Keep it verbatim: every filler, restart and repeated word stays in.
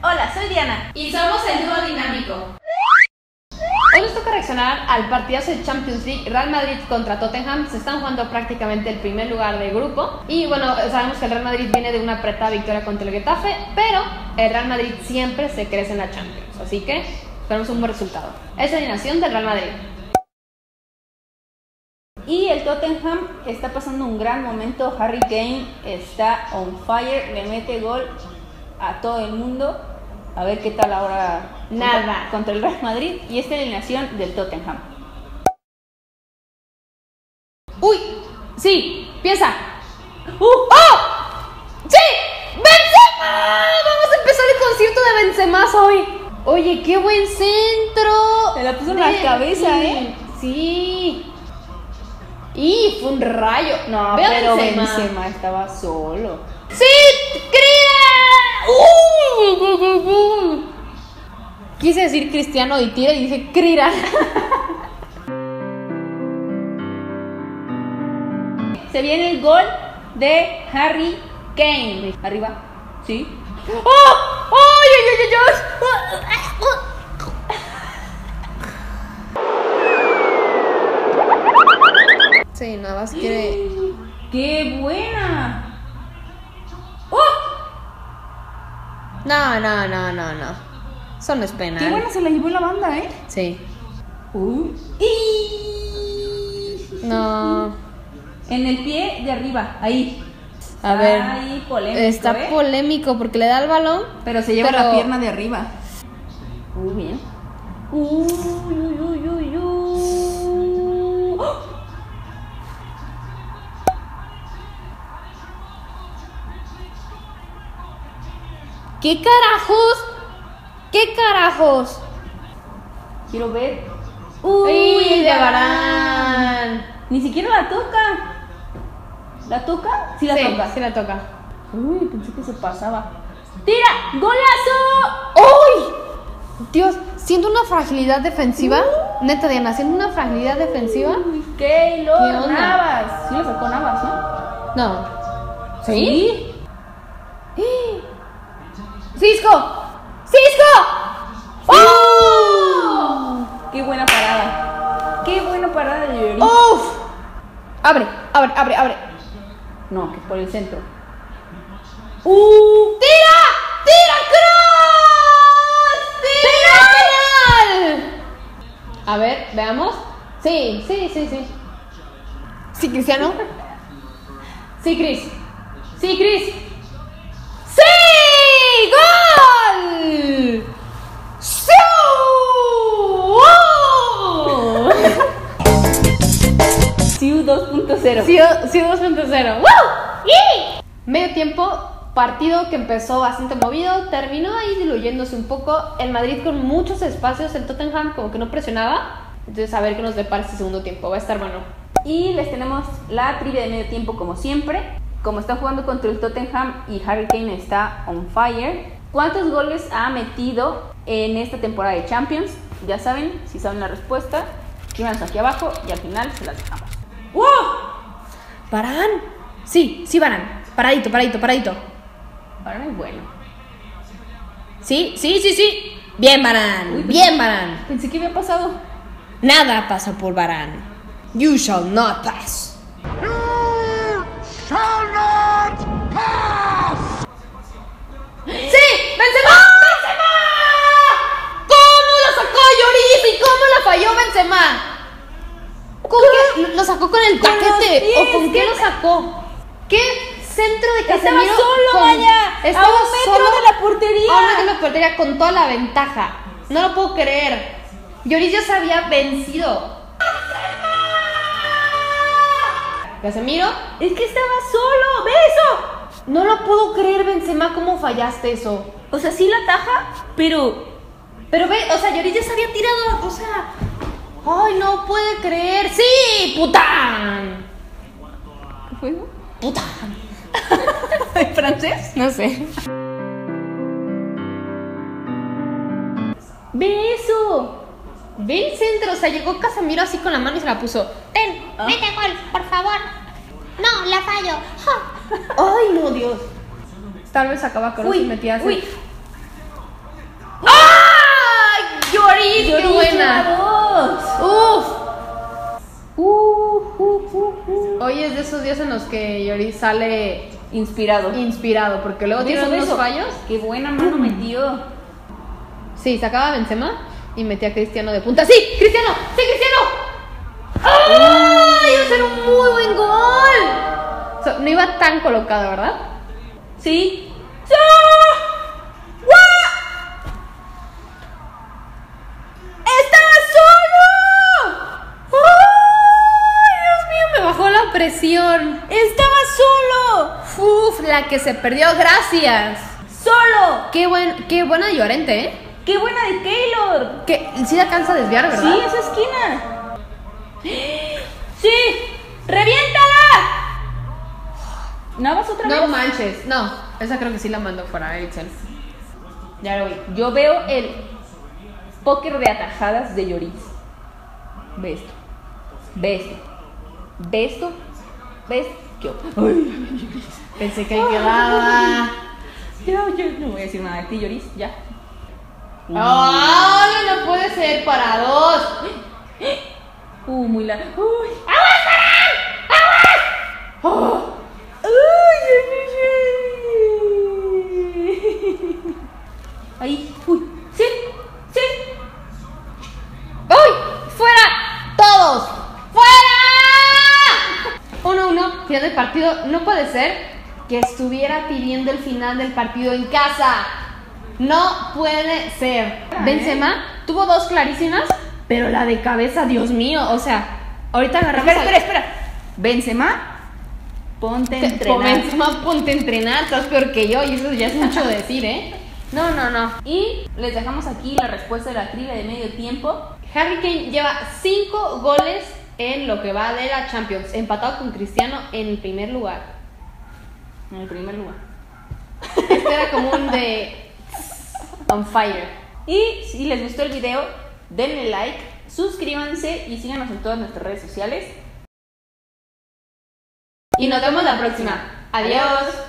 Hola, soy Diana. Y somos el dúo dinámico. Hoy nos toca reaccionar al partidazo de Champions League Real Madrid contra Tottenham. Se están jugando prácticamente el primer lugar del grupo. Y bueno, sabemos que el Real Madrid viene de una apretada victoria contra el Getafe, pero el Real Madrid siempre se crece en la Champions. Así que esperamos un buen resultado. Es la alineación del Real Madrid. Y el Tottenham está pasando un gran momento. Harry Kane está on fire, le mete gol a todo el mundo. A ver qué tal ahora Nada contra, contra el Real Madrid. Y esta es la alineación del Tottenham. Uy, sí, piensa. Uh, ¡Oh! ¡Sí! ¡Benzema! Vamos a empezar el concierto de Benzema hoy. Oye, qué buen centro. Se la puso en la cabeza, ¿eh? Sí. Y fue un rayo. No, Veo pero Benzema. Benzema estaba solo. ¡Sí! ¡Cría! ¡Uh! Quise decir Cristiano y tira y dije Crira. Se viene el gol de Harry Kane. Arriba, ¿sí? ¡Oh! ¡Ay, ay, ay, ay! Sí, nada más quiere. ¡Qué buena! ¡Oh! No, no, no, no, no. Eso no es penal. ¡Qué buena se la llevó la banda, eh! Sí. Uh. Y... No. En el pie de arriba, ahí. A ver. Ay, polémico, Está ¿eh? polémico porque le da el balón. Pero se lleva pero... la pierna de arriba. Muy bien. Uy, uy, uy, uy, uy. ¡Oh! ¿Qué carajos? ¿Qué carajos? Quiero ver. Uy, el de Varane. Varane. Ni siquiera la toca. ¿La toca? Sí la sí, toca. sí la toca. Uy, pensé que se pasaba. ¡Tira! ¡Golazo! ¡Uy! Dios, siendo una fragilidad defensiva, uh. neta Diana, siendo una fragilidad defensiva. Uy, Keylor ¿Qué onda? Navas. Sí la sacó Navas, ¿no? No. ¿Sí? ¿Sí? ¡Cisco! ¡Cisco! ¡Oh! ¡Qué buena parada! ¡Qué buena parada de Lloris! ¡Uf! Abre, abre, abre, abre. No, que por el centro. ¡Uh! ¡Tira! ¡Tira, Cross! ¡Tira! ¡Penal! A ver, veamos. Sí, sí, sí, sí. ¿Sí, Cristiano? Sí, Cris. Sí, Cris. ¡Sí! ¡Gol! ¡Sí! ¡Oh! Siu dos punto cero. Siu dos punto cero. ¡Woo! ¡Y! Medio tiempo, partido que empezó bastante movido, terminó ahí diluyéndose un poco. El Madrid con muchos espacios, el Tottenham como que no presionaba. Entonces a ver qué nos depara este segundo tiempo, va a estar bueno. Y les tenemos la trivia de medio tiempo como siempre. Como están jugando contra el Tottenham y Harry Kane está on fire, ¿cuántos goles ha metido en esta temporada de Champions? Ya saben, si saben la respuesta, escríbanos aquí abajo y al final se las dejamos. ¡Wow! ¿Varane? Sí, sí, Varane. Paradito, paradito, paradito. Varane es bueno. Sí, sí, sí, sí. Bien, Varane. Uy, Bien, Varane. Pensé que había pasado. Nada pasa por Varane. You shall not pass. Shall not pass! ¡Sí! ¡Benzema! ¡Benzema! ¿Cómo lo sacó Lloris y cómo la falló Benzema? ¿Con qué? ¿Lo sacó con el Con los paquete? pies, ¿O con qué ¿qué? lo sacó? ¿Qué centro de Estaba Casemiro? solo, con... vaya. Estaba A un metro solo de la portería. A un metro de la portería con toda la ventaja. No lo puedo creer. Lloris ya se había vencido. Casemiro, Es que estaba solo. ¡Ve eso! no lo puedo creer, Benzema, ¿cómo fallaste eso? O sea, sí la taja, pero... Pero ve, o sea, Lloris ya se había tirado, o sea... ¡Ay, no puede creer! ¡Sí! ¡Pután! ¿Qué fue eso? ¡Pután! ¿En francés? No sé. ¡Ve eso! Ve el centro, o sea, llegó Casemiro así con la mano y se la puso. Ten, ¿Ah? mete gol, por favor. No, la fallo. ¡Ja! ¡Ay, no, Dios! Tal vez acaba con Uy, y metía así. uy. Lloris, qué Lloris buena. lleva dos. Uf. Uh, uh, uh, uh. Hoy es de esos días en los que Lloris sale Inspirado. inspirado, porque luego tiene Beso, unos beso. fallos. Qué buena mano metió. Sí, sacaba a Benzema y metía a Cristiano de punta. ¡Sí! ¡Cristiano! ¡Sí, Cristiano! ¡Ay! ¡Iba a ser un muy buen gol! O sea, no iba tan colocado, ¿verdad? Sí. ¡Estaba solo! ¡Ay, Dios mío! Me bajó la presión. ¡Estaba solo! ¡Uf! La que se perdió, gracias. ¡Solo! Qué, buen, qué buena de Llorente, ¿eh? ¡Qué buena de Keylor! Que sí la alcanza a desviar, ¿verdad? Sí, esa esquina. ¡Sí! ¡Reviéntala! ¿Navas otra No vez? manches. No, esa creo que sí la mandó fuera Eriksen. Ya lo vi. Yo veo el póker de atajadas de Lloris. Ve esto. Ve esto. Ve esto. ¿Ves? Yo. Ay, Pensé que ahí quedaba. ya, yo no voy a decir nada de ti, Lloris. Ya. ¡Ay, no puede ser para dos! Uh, muy largo. ¡Uy! ¡Aguas, Farán! ¡Aguas! ¡Oh! ¡Ay, ay, ay! Ahí. ¡Uy! ¡Sí! ¡Sí! ¡Uy! ¡Fuera! ¡Todos! ¡Fuera! uno uno, final del partido. No puede ser que estuviera pidiendo el final del partido en casa. No puede ser. Benzema tuvo dos clarísimas, pero la de cabeza, Dios mío, o sea, ahorita agarramos. Espera, al- espera, espera. Benzema, ponte a Te- entrenar. Benzema, ponte a entrenar, estás peor que yo, y eso ya es mucho decir, ¿eh? No, no, no. Y les dejamos aquí la respuesta de la trivia de medio tiempo. Harry Kane lleva cinco goles en lo que va de la Champions, empatado con Cristiano en el primer lugar. En el primer lugar. Este era como un de on fire. Y si les gustó el video, denle like, suscríbanse y síganos en todas nuestras redes sociales. Y nos vemos la próxima. Adiós.